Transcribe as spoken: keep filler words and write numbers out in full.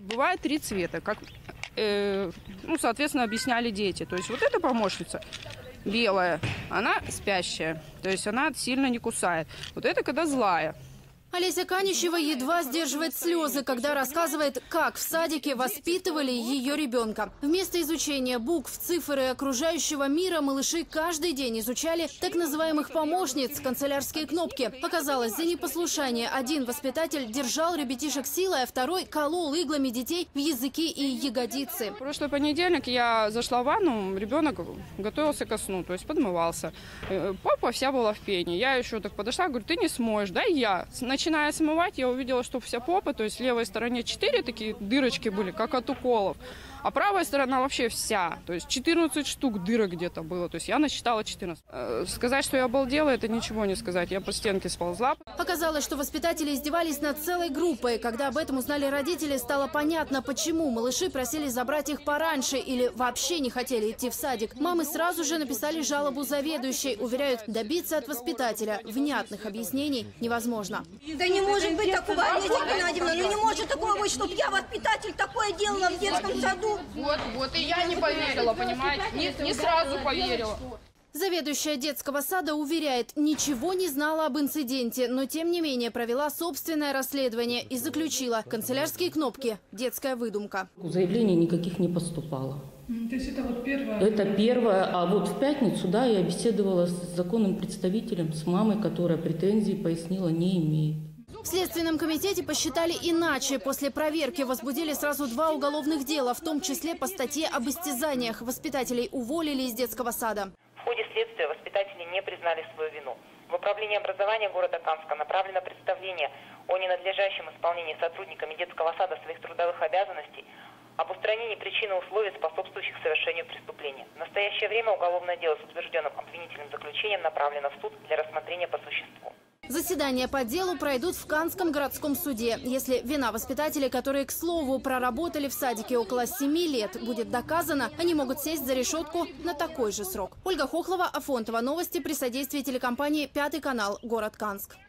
Бывает три цвета, как, э, ну, соответственно, объясняли дети. То есть вот эта помощница белая, она спящая, то есть она сильно не кусает. Вот это когда злая. Олеся Канищева едва сдерживает слезы, когда рассказывает, как в садике воспитывали ее ребенка. Вместо изучения букв, цифр и окружающего мира малыши каждый день изучали так называемых помощниц, канцелярские кнопки. Оказалось, за непослушание один воспитатель держал ребятишек силой, а второй колол иглами детей в языки и ягодицы. В прошлый понедельник я зашла в ванну, ребенок готовился ко сну, то есть подмывался. Попа вся была в пене. Я еще так подошла, говорю, ты не смоешь, дай я. Начиная смывать, я увидела, что вся попа, то есть в левой стороне четыре такие дырочки были, как от уколов, а правая сторона вообще вся, то есть четырнадцать штук дырок где-то было, то есть я насчитала четырнадцать. Э, сказать, что я обалдела, это ничего не сказать, я по стенке сползла. Оказалось, что воспитатели издевались над целой группой. Когда об этом узнали родители, стало понятно, почему малыши просили забрать их пораньше или вообще не хотели идти в садик. Мамы сразу же написали жалобу заведующей, уверяют, добиться от воспитателя внятных объяснений невозможно. Да не может быть такого, Олеся Геннадьевна, ну не может такого быть, чтобы я, воспитатель, такое делала в детском саду. Вот, вот, и я не поверила, понимаете, не, не сразу поверила. Заведующая детского сада уверяет, ничего не знала об инциденте, но тем не менее провела собственное расследование и заключила: канцелярские кнопки – детская выдумка. Заявлений никаких не поступало. То есть это вот первое? Это первое, а вот в пятницу, да, я беседовала с законным представителем, с мамой, которая претензий, пояснила, не имеет. В Следственном комитете посчитали иначе. После проверки возбудили сразу два уголовных дела, в том числе по статье об истязаниях. Воспитателей уволили из детского сада. В ходе следствия воспитатели не признали свою вину. В управление образования города Канска направлено представление о ненадлежащем исполнении сотрудниками детского сада своих трудовых обязанностей, об устранении причин и условий, способствующих совершению преступления. В настоящее время уголовное дело с утвержденным обвинительным заключением направлено в суд для рассмотрения по существу. Заседания по делу пройдут в Канском городском суде. Если вина воспитателей, которые, к слову, проработали в садике около семи лет, будет доказана, они могут сесть за решетку на такой же срок. Ольга Хохлова, Афонтова. Новости при содействии телекомпании «Пятый канал», город Канск.